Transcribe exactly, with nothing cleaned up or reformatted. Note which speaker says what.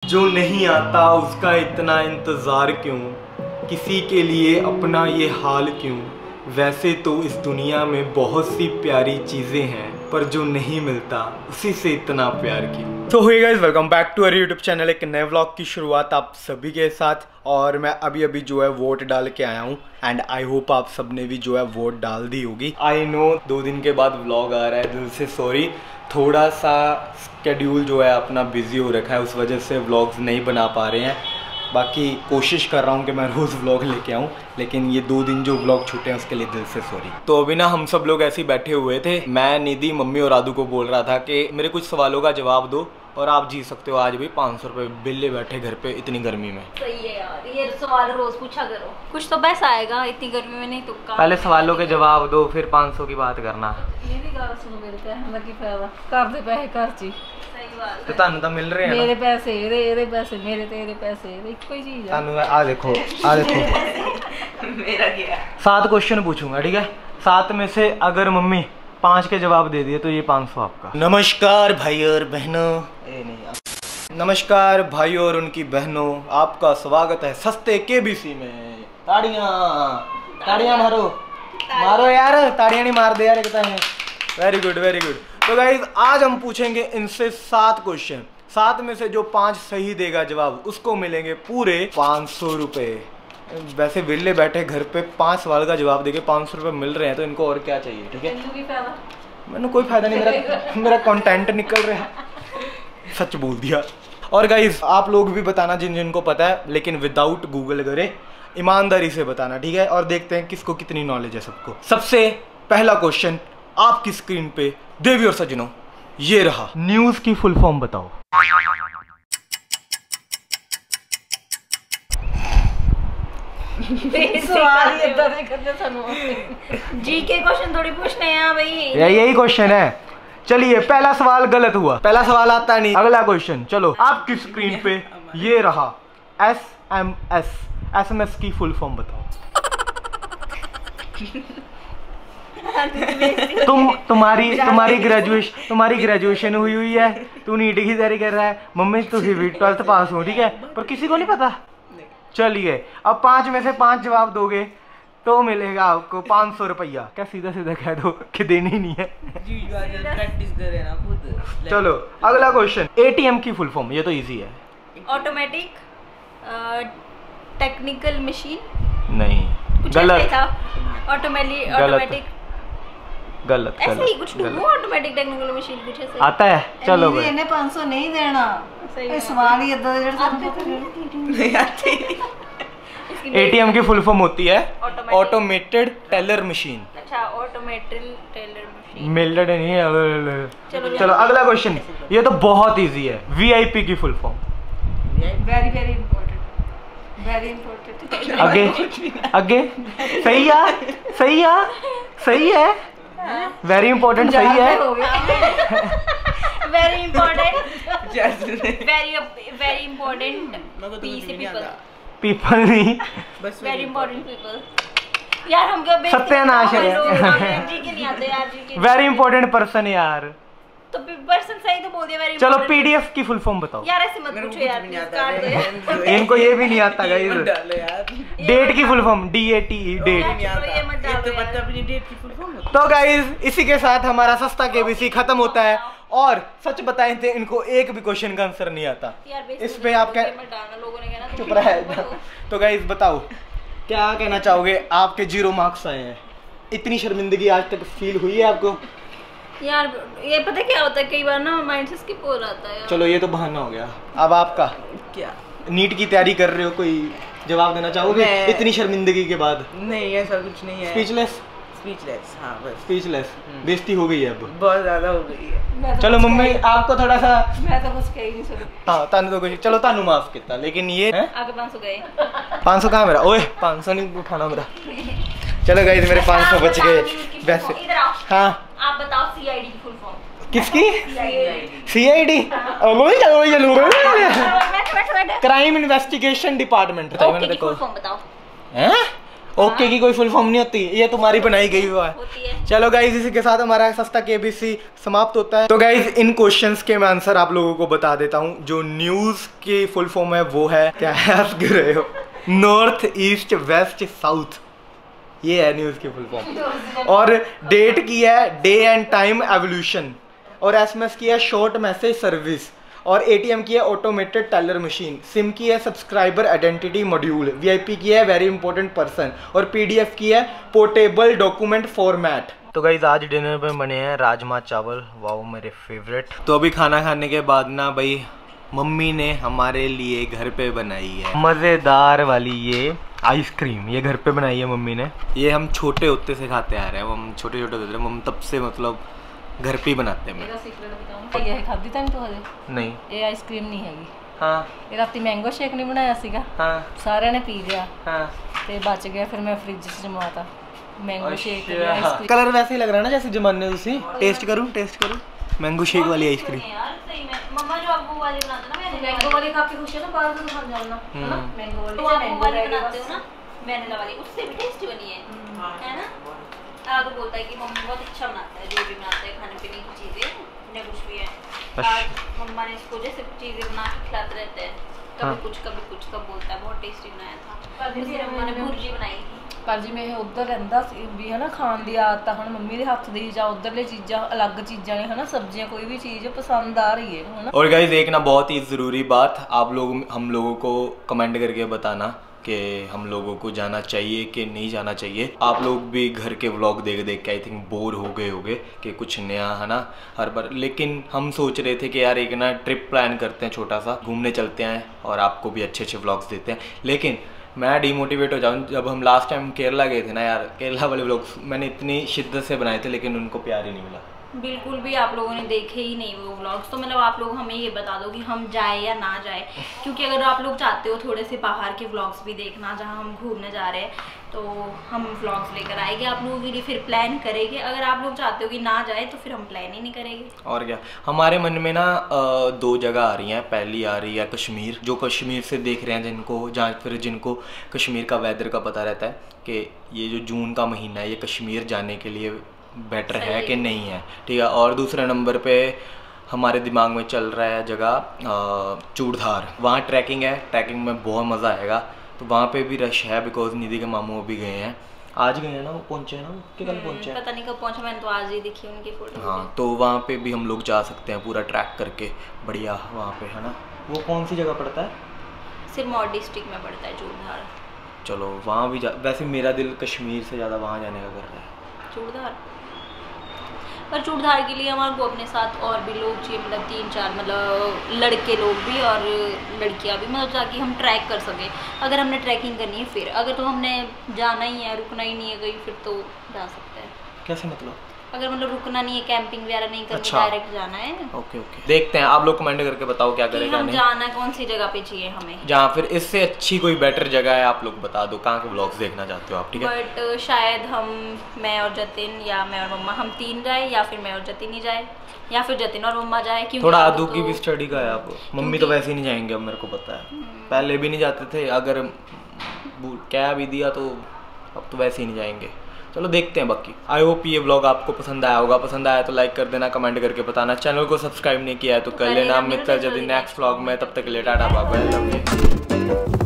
Speaker 1: जो नहीं आता उसका इतना इंतज़ार क्यों, किसी के लिए अपना ये हाल क्यों। वैसे तो इस दुनिया में बहुत सी प्यारी चीज़ें हैं, पर जो नहीं मिलता उसी से इतना प्यार क्यों। तो hey guys, welcome back to our YouTube channel. एक नए व्लॉग की शुरुआत आप सभी के साथ, और मैं अभी अभी जो है वोट डाल के आया हूँ एंड आई होप आप सब ने भी जो है वोट डाल दी होगी। आई नो दो दिन के बाद व्लॉग आ रहा है, दिल से सॉरी। थोड़ा सा स्केड्यूल जो है अपना बिजी हो रखा है, उस वजह से व्लॉग्स नहीं बना पा रहे हैं। बाकी कोशिश कर रहा हूँ कि मैं रोज़ व्लॉग लेके आऊँ, लेकिन ये दो दिन जो व्लॉग छूटे हैं उसके लिए दिल से सॉरी। तो अभी ना हम सब लोग ऐसे ही बैठे हुए थे, मैं निधि मम्मी और आदू को बोल रहा था कि मेरे कुछ सवालों का जवाब दो और आप जी सकते हो आज भी पाँच सौ रुपये बिल्ले बैठे घर पे इतनी गर्मी में।
Speaker 2: सही है यार, ये सवाल रोज पूछा करो, कुछ तो पैसा आएगा इतनी गर्मी में। नहीं तो
Speaker 1: पहले सवालों के जवाब दो, फिर पाँच सौ की बात करना।
Speaker 2: मेरी गल सुनो, मेरे पैसे लगी फायदा कर दे, पैसे कर ची।
Speaker 1: तो तानू तो मिल रहे हैं
Speaker 2: मेरे पैसे एरे एरे पैसे मेरे तेरे पैसे एरे कोई चीज है।
Speaker 1: तानू आ देखो आ देखो
Speaker 2: मेरा क्या,
Speaker 1: सात क्वेश्चन पूछूंगा, ठीक है। सात में से अगर मम्मी पाँच के जवाब दे दिए तो ये पाँच सौ आपका। नमस्कार भाई और बहनों, ए नहीं नमस्कार भाई और उनकी बहनों, आपका स्वागत है सस्ते केबीसी में। ताड़ियां ताड़ियां मारो मारो यार, ताड़ियां नहीं मार दे यार एक है। Very good very good. तो गाइज आज हम पूछेंगे इनसे सात क्वेश्चन, सात में से जो पांच सही देगा जवाब उसको मिलेंगे पूरे पाँच सौ रुपये। वैसे विले बैठे घर पे पांच सवाल का जवाब देके पाँच सौ रुपये मिल रहे हैं, तो इनको और क्या चाहिए, ठीक है। मैंने कोई फायदा नहीं, मेरा मेरा कंटेंट निकल रहा है। सच बोल दिया। और गाइज आप लोग भी बताना जिन जिनको पता है, लेकिन विदाउट गूगल करे, ईमानदारी से बताना, ठीक है। और देखते हैं किसको कितनी नॉलेज है सबको। सबसे पहला क्वेश्चन आपकी स्क्रीन पे देवी और सजनों ये रहा। न्यूज की फुल फॉर्म बताओ।
Speaker 2: जीके क्वेश्चन थोड़ी पूछने हैं भाई,
Speaker 1: यही क्वेश्चन है। चलिए पहला सवाल गलत हुआ, पहला सवाल आता नहीं। अगला क्वेश्चन, चलो आपकी स्क्रीन पे ये रहा। S M S, S M S की फुल फॉर्म बताओ। तुम तुम्हारी तुम्हारी ग्रेजुएशन तुम्हारी ग्रेजुएशन हुई हुई है, तू नीट की तैयारी कर रहा है, मम्मी तू भी ट्वेल्थ पास हो, ठीक है, पर किसी को नहीं पता। चलिए अब पांच में से पांच जवाब दोगे तो मिलेगा आपको पाँच सौ रुपया। क्या सीधा सीधा कह दो कि देनी नहीं है।
Speaker 3: प्रैक्टिस करे ना खुद।
Speaker 1: चलो अगला क्वेश्चन, एटीएम की फुल फॉर्म, ये तो इजी है।
Speaker 2: Automatic technical machine.
Speaker 1: नहीं, गलत।
Speaker 2: ऑटोमेटिक ऑटोमेटिक
Speaker 1: गलत
Speaker 2: ऐसे ही कुछ ढूंढो, ऑटोमेटिक टेक्निकल मशीन कुछ ऐसे आता
Speaker 1: है। चलो भाई
Speaker 3: इन्हें पाँच सौ नहीं देना, ये सवाल ही इधर नहीं आते।
Speaker 1: एटीएम की फुल फॉर्म होती है ऑटोमेटेड टेलर मशीन।
Speaker 2: अच्छा, ऑटोमेटेड टेलर मशीन,
Speaker 1: मेल्टेड नहीं है। चलो, चलो अगला क्वेश्चन, ये तो बहुत इजी है। वीआईपी की full form.
Speaker 3: Very very important, very important.
Speaker 1: आगे आगे सही है, सही है, सही है। वेरी इंपॉर्टेंट सही है।
Speaker 2: Very important, very very important people
Speaker 1: people नहीं,
Speaker 2: बस वेरी इंपॉर्टेंट पीपल। यार हम क्या
Speaker 1: सत्यानाश है।
Speaker 2: जीके नहीं आते यार, जीके
Speaker 1: वेरी इंपॉर्टेंट पर्सन यार,
Speaker 2: तो पर्सन सही तो बोल दिया। वेरी
Speaker 1: चलो पीडीएफ की फुल फॉर्म बताओ।
Speaker 2: यार ऐसे मत पूछो यार, काट दो।
Speaker 1: इनको ये भी नहीं आता गाइस। डेट की full form, D A T E, date. तो गाइस इसी के साथ हमारा सस्ता केबीसी खत्म होता है। और सच बताएं तो इनको एक भी क्वेश्चन का आंसर नहीं आता। इस पे आप क्या चुप रहा है। तो गाइस बताओ क्या कहना चाहोगे, आपके जीरो मार्क्स आए हैं, इतनी शर्मिंदगी आज तक फील हुई है आपको?
Speaker 2: यार ये पता क्या होता है, कई बार ना माइंड से स्किप हो जाता है यार।
Speaker 1: चलो ये तो बहाना हो गया। अब आपका
Speaker 3: क्या,
Speaker 1: नीट की तैयारी कर रहे हो, कोई जवाब देना चाहोगे इतनी शर्मिंदगी के बाद?
Speaker 3: नहीं ऐसा कुछ नहीं है।
Speaker 1: स्पीचलेस
Speaker 3: स्पीचलेस, हाँ बस
Speaker 1: स्पीचलेस। बेइज्जती हो गई है अब,
Speaker 3: बहुत ज्यादा हो गई है।
Speaker 1: चलो मम्मी आपको थोड़ा सा,
Speaker 3: मैं तो कुछ कह ही नहीं सकती।
Speaker 1: हाँ तानू तो कुछ, चलो तानू माफ किया, लेकिन ये
Speaker 2: आगे पाँच सौ गए।
Speaker 1: पाँच सौ कहाँ मेरा? ओए पाँच सौ नहीं उठाना मेरा। चलो गाइस मेरे पाँच सौ बच गए। वैसे हाँ
Speaker 2: आप बताओ सीआईडी की फुल फॉर्म।
Speaker 1: किसकी? CID, crime investigation department.
Speaker 2: Okay की फुल फॉर्म बताओ।
Speaker 1: हैं? ओके की कोई फुल फॉर्म नहीं होती, ये तुम्हारी बनाई गई हुआ है।
Speaker 2: होती है।
Speaker 1: चलो गाइज, इसी के साथ हमारा सस्ता केबीसी समाप्त होता है। तो गाइज, इन क्वेश्चंस के मैं आंसर आप लोगों को बता देता हूँ। जो न्यूज की फुल फॉर्म है वो है, क्या है आप गिर रहे हो, नॉर्थ ईस्ट वेस्ट साउथ, ये है न्यूज की फुल फॉर्म। और डेट की है डे एंड टाइम एवोल्यूशन, और एसएमएस की है शॉर्ट मैसेज सर्विस, और एटीएम की है ऑटोमेटेड टेलर मशीन, सिम की है सब्सक्राइबर आइडेंटिटी मॉड्यूल, वीआईपी की है वेरी इंपॉर्टेंट पर्सन, और पीडीएफ की है पोर्टेबल डॉक्यूमेंट फॉर्मेट। तो गाइस, आज डिनर में बने हैं राजमा चावल, वाओ मेरे फेवरेट। तो अभी खाना खाने के बाद ना भाई मम्मी ने हमारे लिए घर पे बनाई है मज़ेदार वाली ये आइसक्रीम, ये घर पे बनाई है मम्मी ने। ये हम छोटे होते से खाते आ रहे हैं, हम छोटे छोटे होते रहे, हम तब से मतलब घर पे ही बनाते हैं।
Speaker 3: ਇਹਦਾ ਸੀਕ੍ਰੇਟ ਬਤਾऊं, ਇਹ ਖਾਦੀ ਤਾਂ ਤੂੰ ਹਜੇ
Speaker 1: नहीं।
Speaker 3: ਇਹ ਆਈਸਕ੍ਰੀਮ ਨਹੀਂ ਹੈਗੀ।
Speaker 1: हाँ
Speaker 3: ਇਹ ਰਾਤੀ ਮੈਂਗੋ ਸ਼ੇਕ ਨਹੀਂ ਬਣਾਇਆ ਸੀਗਾ,
Speaker 1: हाँ
Speaker 3: ਸਾਰਿਆਂ ਨੇ ਪੀ ਲਿਆ
Speaker 1: हाँ।
Speaker 3: ਤੇ ਬਚ ਗਿਆ, ਫਿਰ ਮੈਂ ਫ੍ਰਿਜ 'ਚ ਜਮਾਤਾ मैंगो शेक आइसक्रीम।
Speaker 1: कलर वैसे ही लग रहा है ना जैसे जमाने उसी। टेस्ट करूं टेस्ट करूं मैंगो शेक वाली आइसक्रीम।
Speaker 2: यार सही में मम्मा जो आपको वाली बनाते ना, मैंने
Speaker 3: मैंगो वाली खा के खुश है ना, बाहर से दुकान जाना है ना, मैंगो वाली
Speaker 2: तो आपको वाली बनाते हो ना, वैनिला वाली, उससे भी टेस्टी बनी है, है ना। आज तो बोलता है कि मम्मी बहुत अच्छा बनाता है, जो भी बनाता है खाने पीने की चीजें या कुछ भी है। आज मम्मा ने इसको जैसे चीजें बना के खिलाते रहते हैं, कभी कुछ कभी कुछ, कब बोलता है बहुत टेस्टी बनाया था। फिर मम्मा ने भुर्जी बनाई थी।
Speaker 3: पर जी मैं उधर रहिंदा सी भी है ना, खाण दी आदत है, हुण मम्मी दे हत्थ दी जां उधरले चीज़ां अलग चीज़ां ने, है ना, सब्जियां कोई भी चीज़ पसंद आ रही है, है ना।
Speaker 1: और गाइस, एक ना बहुत ही ज़रूरी बात, आप लोग हम लोगों को कमेंट करके बताना कि हम लोगों को जाना चाहिए कि नहीं जाना चाहिए। आप लोग भी घर के व्लॉग देख देख के आई थिंक बोर हो गए होगे कि कुछ नया है ना हर बार, लेकिन हम सोच रहे थे कि यार एक ना ट्रिप प्लान करते हैं, छोटा सा घूमने चलते हैं और आपको भी अच्छे अच्छे व्लॉग्स देते हैं। लेकिन मैं डिमोटिवेट हो जाऊँ, जब हम लास्ट टाइम केरला गए थे ना यार, केरला वाले व्लॉग्स मैंने इतनी शिद्दत से बनाए थे लेकिन उनको प्यार ही नहीं मिला।
Speaker 2: बिल्कुल भी आप लोगों ने देखे ही नहीं वो व्लॉग्स, तो मतलब आप लोग हमें ये बता दो कि हम जाए या ना जाए, क्योंकि अगर आप लोग चाहते हो थोड़े से बाहर के व्लॉग्स भी देखना जहाँ हम घूमने जा रहे हैं, तो हम व्लॉग्स लेकर आएंगे आप लोगों के लिए, फिर प्लान करेंगे। अगर आप लोग चाहते हो कि ना जाए तो फिर हम प्लान ही नहीं करेंगे। और
Speaker 1: क्या, हमारे मन में ना दो जगह आ रही हैं। पहली आ रही है कश्मीर, जो कश्मीर से देख रहे हैं जिनको, जहाँ फिर जिनको कश्मीर का वेदर का पता रहता है कि ये जो जून का महीना है ये कश्मीर जाने के लिए बेटर है कि नहीं है, ठीक है। और दूसरे नंबर पे हमारे दिमाग में चल रहा है जगह चूड़धार, वहाँ ट्रैकिंग है, ट्रैकिंग में बहुत मज़ा आएगा। तो वहाँ पे भी रश है, बिकॉज निधि के मामू भी गए हैं, आज गए हैं ना, वो पहुँचे हैं ना, कि कल पहुँचे हैं,
Speaker 2: पता नहीं कब पहुँचे, मैंने तो आज ही देखी उनकी फोटो।
Speaker 1: हाँ, तो वहाँ पे भी हम लोग जा सकते हैं पूरा ट्रैक करके, बढ़िया वहाँ पे, है ना। वो कौन सी जगह पड़ता है?
Speaker 2: सिरमौर डिस्ट्रिक्ट में पड़ता है चूड़धार।
Speaker 1: चलो वहाँ भी जा, वैसे मेरा दिल कश्मीर से ज़्यादा वहाँ जाने का कर रहा है,
Speaker 2: चूड़धार। पर चूड़धार के लिए हमारे को अपने साथ और भी लोग चाहिए, मतलब तीन चार, मतलब लड़के लोग भी और लड़कियां भी, मतलब ताकि हम ट्रैक कर सकें। अगर हमने ट्रैकिंग करनी है, फिर अगर तो हमने जाना ही है, रुकना ही नहीं है कहीं, फिर तो जा सकते हैं।
Speaker 1: कैसे मतलब?
Speaker 2: अगर मतलब रुकना नहीं है, कैंपिंग वगैरह नहीं करनी,
Speaker 1: अच्छा।
Speaker 2: डायरेक्ट जाना है।
Speaker 1: ओके ओके, देखते हैं, आप लोग कमेंट करके बताओ क्या करें,
Speaker 2: हम जाना कौन सी जगह पे चाहिए हमें,
Speaker 1: जहाँ फिर इससे अच्छी कोई बेटर जगह है आप लोग बता दो, कहाँ के व्लॉग्स देखना चाहते हो आप, ठीक है।
Speaker 2: बट शायद हम, मैं और जतिन या मैं और मम्मा, हम तीन जाए, या फिर मैं और जतिन ही जाए, या फिर जतिन और मम्मा जाए। क्योंकि
Speaker 1: थोड़ा आदू की भी स्टडी का है, आप मम्मी तो वैसे ही नहीं जाएंगे, अब मेरे को पता है, पहले भी नहीं जाते थे, अगर क्या भी दिया तो अब तो वैसे ही नहीं जाएंगे। चलो देखते हैं बाकी। आई होप ये व्लॉग आपको पसंद आया होगा, पसंद आया तो लाइक कर देना, कमेंट करके बताना, चैनल को सब्सक्राइब नहीं किया है तो कर लेना। मिलते हैं जल्दी नेक्स्ट व्लॉग में, तब तक के लिए टाटा बाय बाय, लव यू।